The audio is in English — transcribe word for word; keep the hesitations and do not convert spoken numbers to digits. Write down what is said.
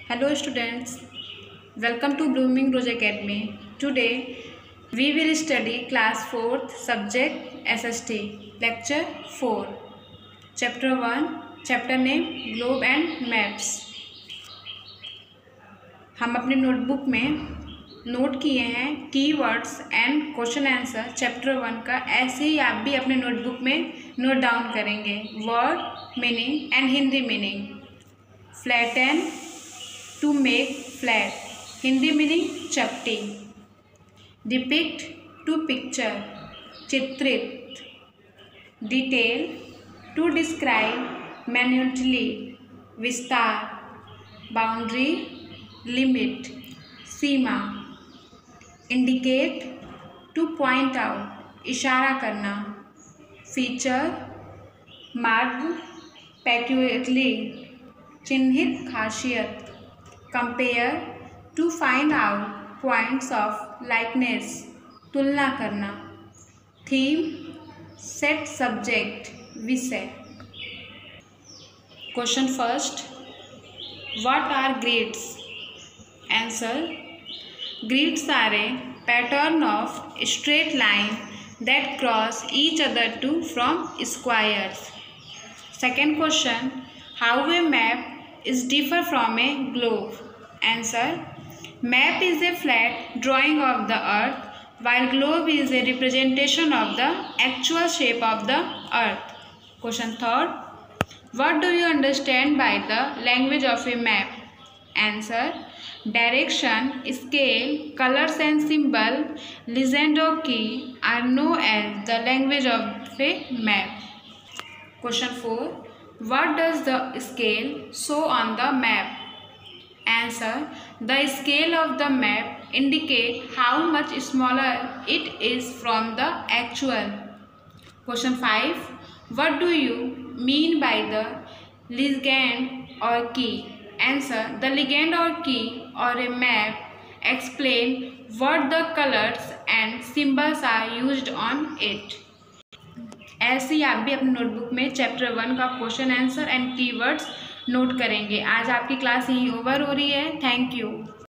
Hello students, welcome to Blooming Rose Academy. Today we will study class fourth subject S S T, lecture four, chapter one, chapter name Globe and Maps. हम अपने notebook में note किए हैं keywords and question answer chapter one का, ऐसे ही आप भी अपने नोटबुक में नोट डाउन करेंगे word meaning and Hindi meaning. Flatten to make flat, Hindi meaning चपटी. डिपिक्ट टू पिक्चर, चित्रित. डिटेल टू डिस्क्राइब मैन्युटली, विस्तार. बाउंड्री लिमिट, सीमा. इंडिकेट टू पॉइंट आउट, इशारा करना. फीचर मार्ग पेक्यूलियरली, चिन्हित खासियत. Compare to find out points of likeness, तुलना करना. थीम सेट सब्जेक्ट, विषय. Question first, what are grids? Answer, grids are a pattern of straight line that cross each other to form squares. Second question, how a map is different from a globe? Answer, map is a flat drawing of the earth while globe is a representation of the actual shape of the earth. Question third, what do you understand by the language of a map? Answer, direction, scale, colors and symbol, legend or key are known as the language of a map. Question four, what does the scale show on the map? Answer, the scale of the map indicate how much smaller it is from the actual. Question five, what do you mean by the legend or key? Answer, the legend or key or a map explain what the colors and symbols are used on it. ऐसे ही आप भी अपने notebook में chapter one का question answer and keywords note करेंगे. आज आपकी क्लास यहीं ओवर हो रही है. Thank you.